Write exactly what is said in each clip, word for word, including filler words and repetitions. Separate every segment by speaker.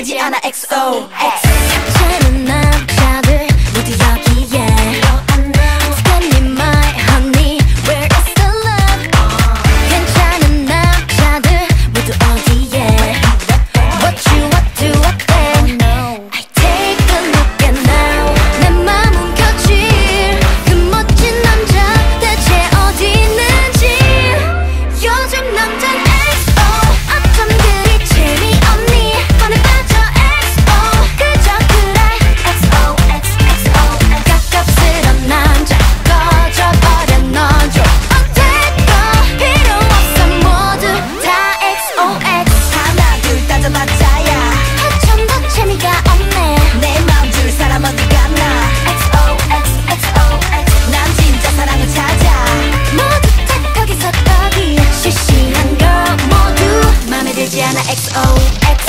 Speaker 1: 되지 않아 엑스 오 엑스.
Speaker 2: 괜찮은 남자들 모두 여기에 Tell me my honey, where is the love? 괜찮은 남자들 모두 어디에 What you what do what then? I take a look at now. 내 맘 움켜쥘 그 멋진 남자 대체 어디 있는지. 요즘 남잔 엑스 오 어쩜 그리 재미없니? 뻔해 빠져 엑스 오 그저 그래 엑스 오 엑스 엑스 오 깝깝스런 남자 꺼져버려 넌 좀 어때도 필요 없어 모두 다 엑스 오 엑스.
Speaker 1: 하나 둘 따져봤자야
Speaker 2: 한참 더 재미가 없네.
Speaker 1: 내 마음 줄 사람 어디 갔나.
Speaker 2: 엑스 오 엑스 엑스 오 엑스.
Speaker 1: 난 진짜 사랑을 찾아.
Speaker 2: 모두 다 거기서 거기 시시한 걸 모두 맘에 들지 않아 엑스 오 엑스.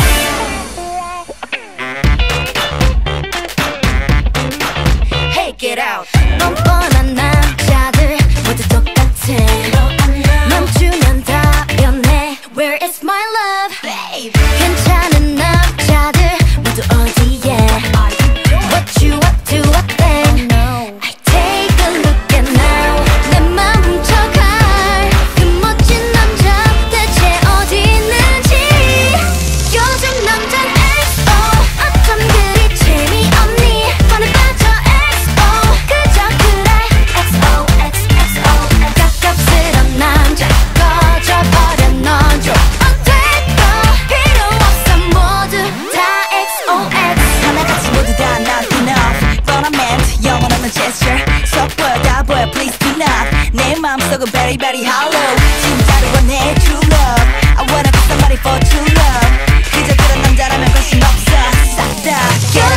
Speaker 1: Hey get out.
Speaker 2: 뻔뻔한 남자들 모두 똑같아. 멈추면 답변해 Where is my love?
Speaker 1: Babe.
Speaker 2: 괜찮은 남자들 모두 어디에 What you what do what then? I take a look at now. 내 맘 훔쳐갈 그 멋진 남자 대체 어디 있는지. 요즘 남잔 엑스 오 어쩜 그리 재미없니? 뻔해 빠져 엑스 오 그저 그래 엑스 오 엑스 엑스 오 깝깝스런 남자 꺼져버려 넌 좀 어때도 필요 없어 모두 다 엑스 오 엑스.
Speaker 1: 하나같이 모두 다 not enough. 뻔한 멘트 영혼 없는 gesture. 속 보여 다 보여 please do not. 내 마음속은 very very hollow. 진짜로 원해 true love. I wanna be somebody for true love. 그저 그런 남자라면 관심 없어 싹 다 get